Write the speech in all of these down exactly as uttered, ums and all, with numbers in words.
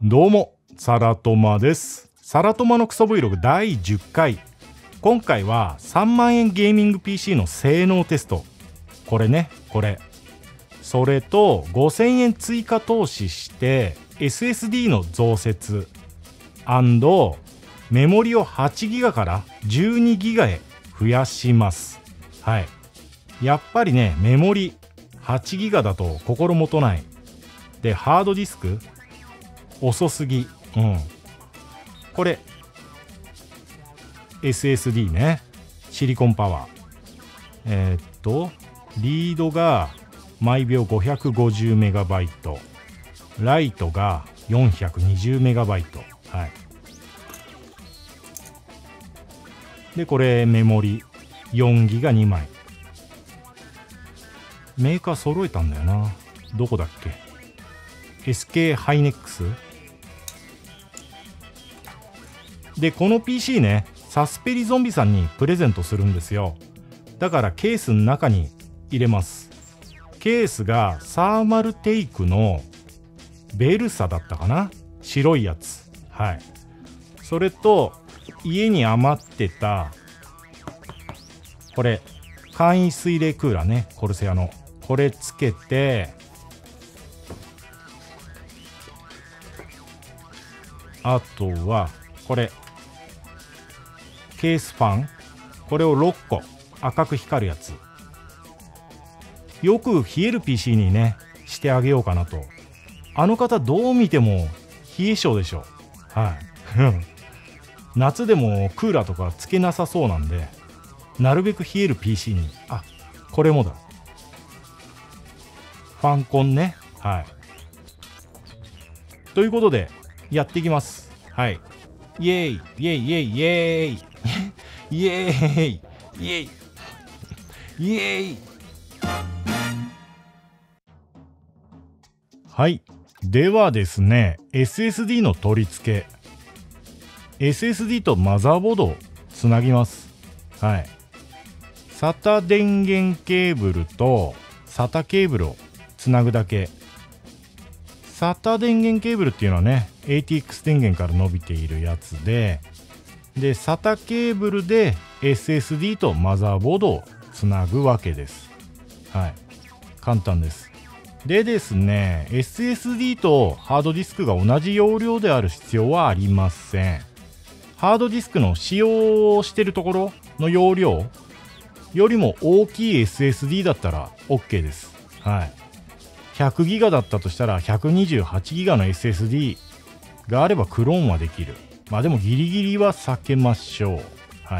どうも、サラトマです。サラトマのクソ Vlog だいじゅっかい。今回はさんまんえんゲーミング ピーシー の性能テスト。これね、これ。それとごせんえん追加投資して エスエスディー の増設&メモリをはちギガからじゅうにギガへ増やします。はい。やっぱりね、メモリはちギガだと心もとない。で、ハードディスク遅すぎ。うん。これ エスエスディー ね。シリコンパワー。えー、っとリードが毎秒 ごひゃくごじゅうメガバイト、ライトが よんひゃくにじゅうメガバイト。はい。でこれメモリよんギガにまい。メーカー揃えたんだよな。どこだっけ。 エスケー ハイネックスで、この ピーシー ね、サスペリゾンビさんにプレゼントするんですよ。だからケースの中に入れます。ケースがサーマルテイクのベルサだったかな、白いやつ。はい。それと家に余ってたこれ簡易水冷クーラーね、コルセアのこれつけて、あとはこれケースファン、これをろっこ赤く光るやつ。よく冷える ピーシー にねしてあげようかなと。あの方どう見ても冷え性でしょ。はい夏でもクーラーとかつけなさそうなんで、なるべく冷える ピーシー に。あ、これもだ、ファンコンね。はいということでやっていきます。はい。イエーイイエーイイエーイイエーイイエーイイエーイイエーイ。はい。ではですね、 エスエスディー の取り付け、 エスエスディー とマザーボードをつなぎます。はい。サタ電源ケーブルとサタケーブルをつなぐだけ。サタ電源ケーブルっていうのはね エーティーエックス 電源から伸びているやつで、でサタケーブルで エスエスディー とマザーボードをつなぐわけです。はい。簡単です。でですね、 エスエスディー とハードディスクが同じ容量である必要はありません。ハードディスクの使用してるところの容量よりも大きい エスエスディー だったら OK です。はい。ひゃくギガだったとしたらひゃくにじゅうはちギガの エスエスディー があればクローンはできる。まあでもギリギリは避けましょう。はい。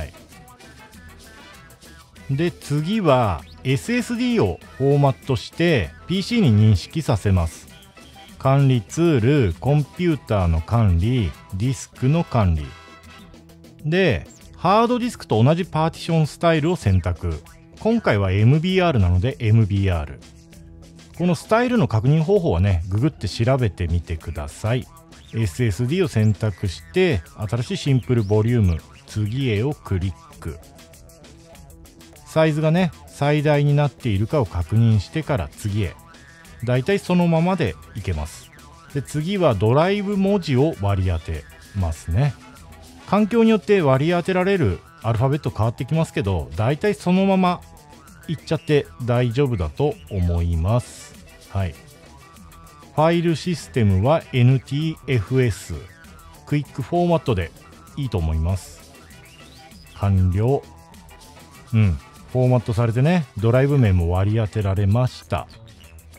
で次は エスエスディー をフォーマットして ピーシー に認識させます。管理ツール、コンピューターの管理、ディスクの管理で、ハードディスクと同じパーティションスタイルを選択。今回は エムビーアール なので エムビーアール。このスタイルの確認方法はね、ググって調べてみてください。エスエスディー を選択して新しいシンプルボリューム、次へをクリック。サイズがね最大になっているかを確認してから次へ。だいたいそのままでいけます。で次はドライブ文字を割り当てますね。環境によって割り当てられるアルファベット変わってきますけど、だいたいそのままいっちゃって大丈夫だと思います。はい。ファイルシステムは エヌティーエフエス クイックフォーマットでいいと思います。完了。うん。フォーマットされてね、ドライブ名も割り当てられました。うん。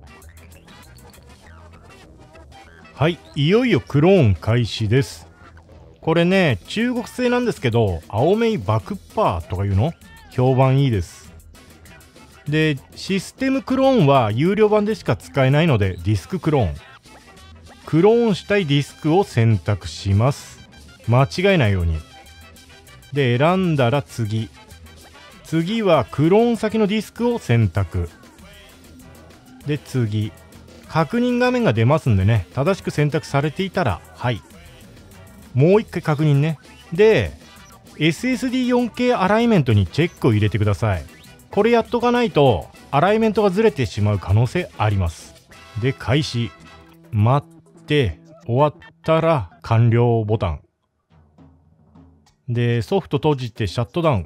はい。いよいよクローン開始です。これね、中国製なんですけど、青メイバクッパーとかいうの評判いいです。で、システムクローンは有料版でしか使えないので、ディスククローン。クローンしたいディスクを選択します。間違えないように。で、選んだら次。次はクローン先のディスクを選択。で、次。確認画面が出ますんでね、正しく選択されていたら、はい。もう一回確認ね。で、エスエスディーよんケー アライメントにチェックを入れてください。これやっとかないとアライメントがずれてしまう可能性あります。で開始。待って終わったら完了ボタン。で、ソフト閉じてシャットダウン。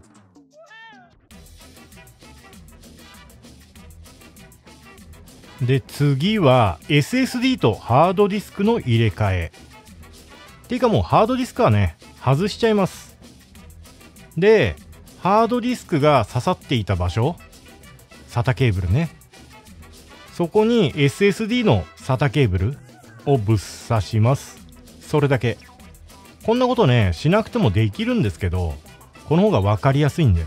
で、次は エスエスディー とハードディスクの入れ替え。っていうかもうハードディスクはね、外しちゃいます。で、ハードディスクが刺さっていた場所、サタケーブルね。そこに エスエスディー のサタケーブルをぶっ刺します。それだけ。こんなことね、しなくてもできるんですけど、この方が分かりやすいんで。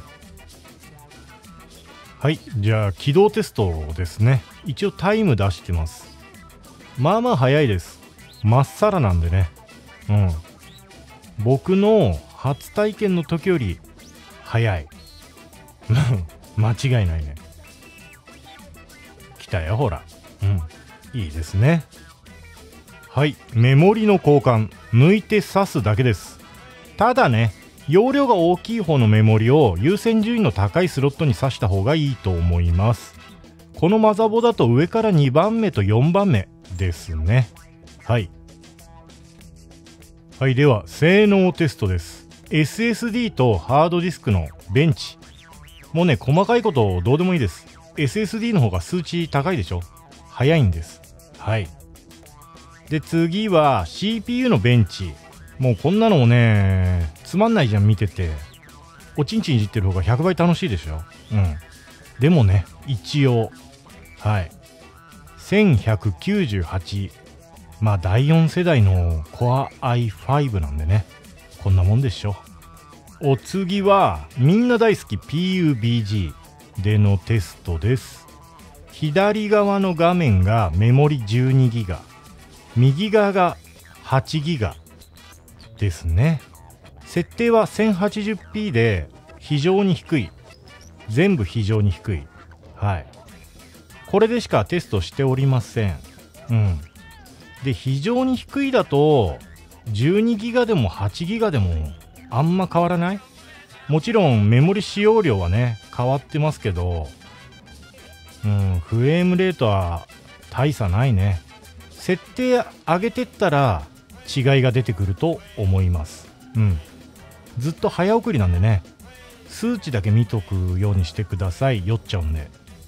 はい、じゃあ起動テストですね。一応タイム出してます。まあまあ早いです。まっさらなんでね。うん。僕の初体験の時より早い。間違いないね。来たよ、ほら。うん。いいですね。はい、メモリの交換。抜いて挿すだけです。ただね、容量が大きい方のメモリを優先順位の高いスロットに挿した方がいいと思います。このマザボだと上からにばんめとよんばんめですね。はい。はい、では性能テストです。エスエスディー とハードディスクのベンチ。もうね、細かいことどうでもいいです。エスエスディー の方が数値高いでしょ。早いんです。はい。で、次は シーピーユー のベンチ。もうこんなのもね、つまんないじゃん、見てて。おちんちんいじってる方がひゃくばい楽しいでしょ。うん。でもね、一応、はい。せんひゃくきゅうじゅうはち。まあ、だいよん世代の Core アイファイブ なんでね。こんなもんでしょ。お次は、みんな大好き ピーユービージー でのテストです。左側の画面がメモリ じゅうにギガ。右側が はちギガ。ですね。設定は せんはちじゅうピー で非常に低い。全部非常に低い。はい。これでしかテストしておりません。うん。で、非常に低いだと、じゅうにギガでもはちギガでもあんま変わらない？もちろんメモリ使用量はね、変わってますけど、うん、フレームレートは大差ないね。設定上げてったら、違いが出てくると思います。うん。ずっと早送りなんでね、数値だけ見とくようにしてください。酔っちゃうんで。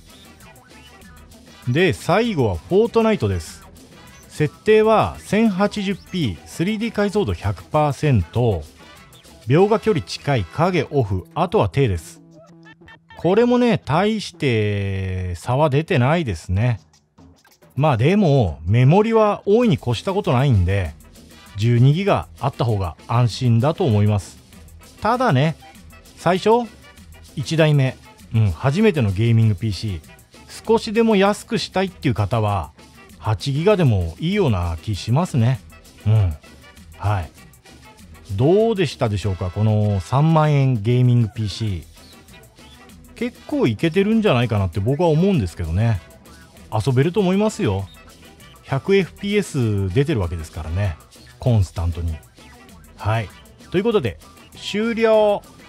で、最後はフォートナイトです。設定は せんはちじゅうピー、スリーディー 解像度 ひゃくパーセント、描画距離近い、影オフ、あとは低です。これもね、大して差は出てないですね。まあでも、メモリは大いに越したことないんで、じゅうにギガあった方が安心だと思います。ただね、最初いち代目、うん、初めてのゲーミング ピーシー、少しでも安くしたいっていう方ははちギガでもいいような気しますね。うん。はい。どうでしたでしょうか、このさんまんえんゲーミング ピーシー。結構いけてるんじゃないかなって僕は思うんですけどね。遊べると思いますよ。ひゃくエフピーエス 出てるわけですからね。コンスタントに。はい。ということで、終了。